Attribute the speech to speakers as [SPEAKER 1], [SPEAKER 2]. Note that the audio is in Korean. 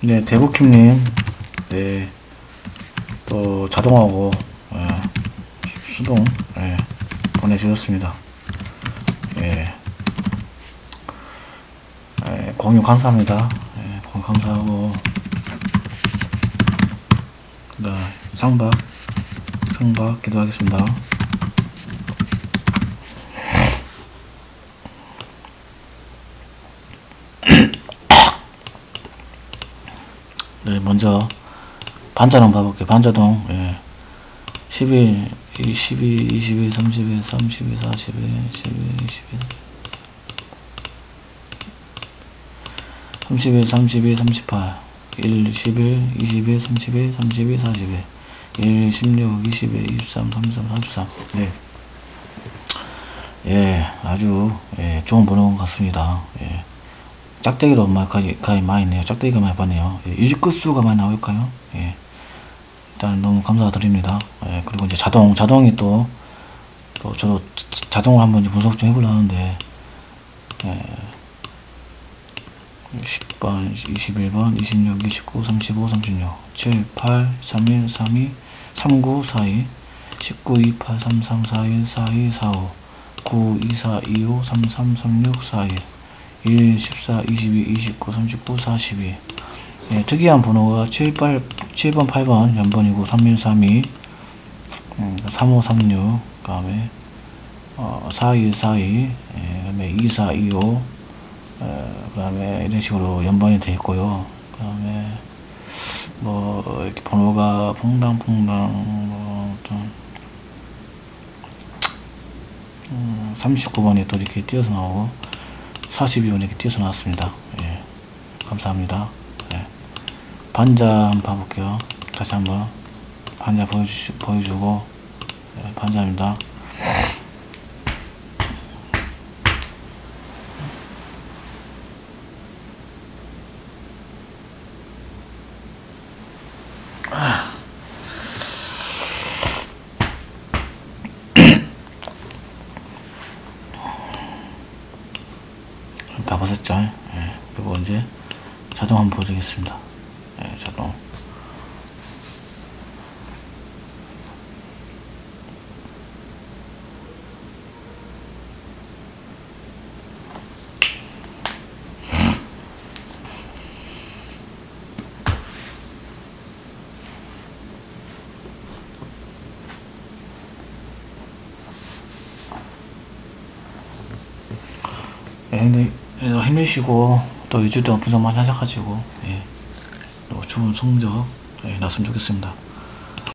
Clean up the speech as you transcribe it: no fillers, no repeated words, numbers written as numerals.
[SPEAKER 1] 네, 대구킴님, 네, 또 자동하고 수동 보내주셨습니다. 공유 감사합니다. 공유 감사하고, 그다음 상박 기도하겠습니다. 네, 먼저 반자동 봐볼게요. 반자동 11, 22, 22, 31, 32, 41, 11, 21, 31, 32, 38, 1, 11, 21, 31, 32, 41, 1, 16, 21, 23, 33, 43. 아주 좋은 번호 같습니다. 짝대기로 가히 많이 있네요. 짝대기가 많이 봤네요. 일끝수가 많이 나올까요? 일단 너무 감사드립니다. 그리고 이제 자동이 또 저도 자동을 한번 분석 좀 해보려 하는데, 10번, 21번, 26, 29, 35, 36, 7, 8, 31, 32, 39, 42, 19, 28, 33, 41, 42, 45, 9, 24, 25, 33, 36, 41, 1, 14, 22, 29, 39, 42. 특이한 번호가 7번, 8번 연번이고, 31, 32, 35, 36, 그 다음에 42, 42, 그 다음에 24, 25, 그 다음에 이런 식으로 연번이 되어 있고요. 그 다음에 뭐 이렇게 번호가 퐁당 어떤 39번이 또 이렇게 띄어서 나오고 42번이 이렇게 띄어서 나왔습니다. 감사합니다. 반자 한번 봐볼게요. 다시 한번 반자 보여주고 반자입니다. 다 보셨죠? 그리고 이제 자동 한번 보여드리겠습니다. 자동. 근데 힘내시고 또 일주일 동안 분석 많이 하셔가지고 좋은 성적 났으면 좋겠습니다.